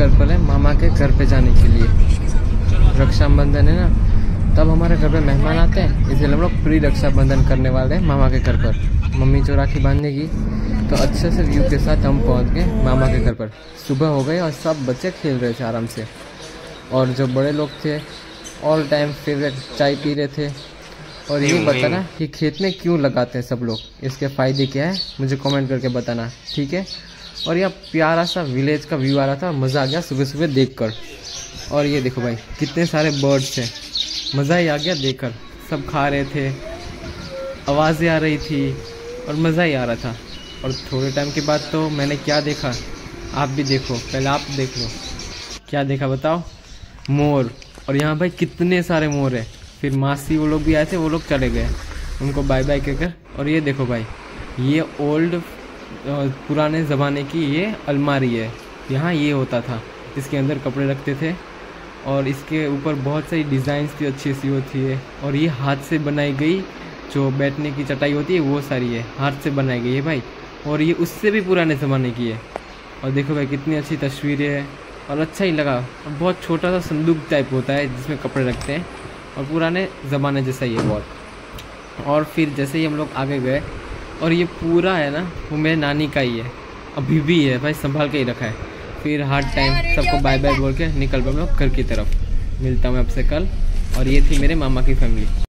निकल पड़े मामा के घर पे जाने के लिए। रक्षाबंधन है ना, तब हमारे घर पे मेहमान आते हैं, इसलिए हम लोग प्री रक्षाबंधन करने वाले हैं मामा के घर पर। मम्मी जो राखी बांधेगी, तो अच्छे से व्यू के साथ हम पहुंच गए मामा के घर पर। सुबह हो गई और सब बच्चे खेल रहे थे आराम से, और जो बड़े लोग थे ऑल टाइम फेवरेट चाय पी रहे थे। और ये बताना कि खेत में क्यों लगाते हैं सब लोग, इसके फ़ायदे क्या है मुझे कमेंट करके बताना, ठीक है। और यह प्यारा सा विलेज का व्यू आ रहा था, मज़ा आ गया सुबह सुबह देखकर। और ये देखो भाई कितने सारे बर्ड्स थे, मज़ा ही आ गया देखकर। सब खा रहे थे, आवाज़ें आ रही थी और मज़ा ही आ रहा था। और थोड़े टाइम के बाद तो मैंने क्या देखा, आप भी देखो, पहले आप देख लो क्या देखा बताओ। मोर, और यहाँ भाई कितने सारे मोर है। फिर मासी वो लोग भी आए थे, वो लोग चले गए, उनको बाय बाय कहकर। और ये देखो भाई, ये ओल्ड पुराने ज़माने की ये अलमारी है, यहाँ ये होता था, इसके अंदर कपड़े रखते थे। और इसके ऊपर बहुत सारी डिज़ाइंस थी, अच्छी सी होती है। और ये हाथ से बनाई गई जो बैठने की चटाई होती है, वो सारी है हाथ से बनाई गई है भाई। और ये उससे भी पुराने ज़माने की है। और देखो भाई कितनी अच्छी तस्वीरें है, और अच्छा ही लगा। और बहुत छोटा सा संदूक टाइप होता है जिसमें कपड़े रखते हैं, और पुराने ज़माने जैसा ही है बहुत। और फिर जैसे ही हम लोग आगे गए, और ये पूरा है ना वो मेरे नानी का ही है, अभी भी है भाई, संभाल के ही रखा है। फिर हर टाइम सबको बाय बाय बोल के निकल पड़े हम लोग घर की तरफ। मिलता हूँ आपसे कल। और ये थी मेरे मामा की फैमिली।